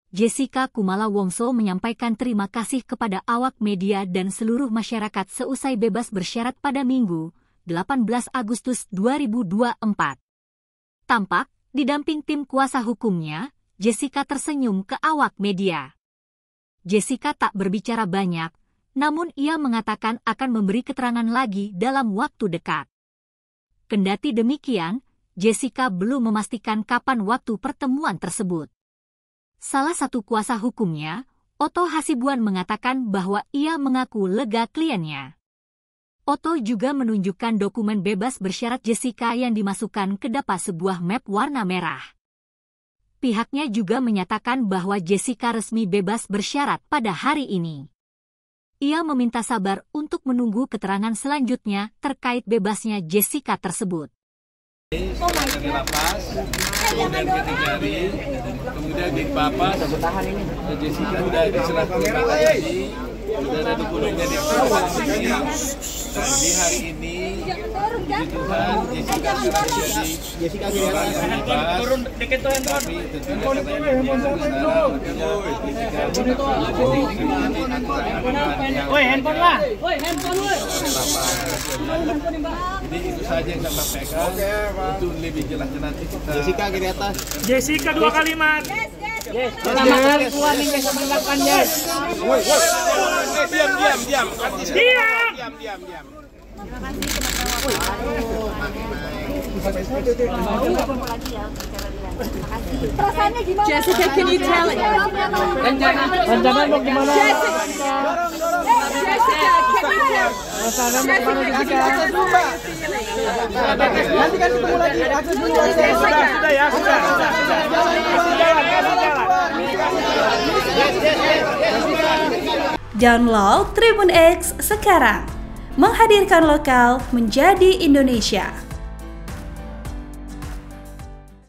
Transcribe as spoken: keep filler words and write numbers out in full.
Jessica Kumala Wongso menyampaikan terima kasih kepada awak media dan seluruh masyarakat seusai bebas bersyarat pada Minggu, delapan belas Agustus dua ribu dua puluh empat. Tampak, didamping tim kuasa hukumnya, Jessica tersenyum ke awak media. Jessica tak berbicara banyak, namun ia mengatakan akan memberi keterangan lagi dalam waktu dekat. Kendati demikian, Jessica belum memastikan kapan waktu pertemuan tersebut. Salah satu kuasa hukumnya, Otto Hasibuan, mengatakan bahwa ia mengaku lega kliennya. Otto juga menunjukkan dokumen bebas bersyarat Jessica yang dimasukkan ke dalam sebuah map warna merah. Pihaknya juga menyatakan bahwa Jessica resmi bebas bersyarat pada hari ini. Ia meminta sabar untuk menunggu keterangan selanjutnya terkait bebasnya Jessica tersebut. Sekarang di lapas, kemudian Ketiga, kemudian di Papas, Jessica sudah diserahkan lagi, sudah ada dokumennya di lapas ini. Dan di hari ini, di Tuhan, Jessica sekarang jadi orang yang bebas. Tapi tentunya katanya Woi, handphone lah. Woi, handphone woi. Jadi itu saja yang saya sampaikan. Untuk lebih jelasnya nanti kita. Jessica di atas. Jessica dua kalimat. Yes. Pertama kali keluar nih yang sembilan yes. Woi, woi. Diam, diam, diam. Diam. Diam, diam, diam. Terima kasih teman-teman. Perasaannya gimana? Jessica, can you tell it? Rencana mau gimana? Jessica, Jessica, can you tell? Rencana mau gimana Jessica? Nanti kan ketemu lagi. Akses dulu. Sudah, sudah ya, sudah, sudah, sudah. Download Tribun X sekarang, menghadirkan lokal menjadi Indonesia.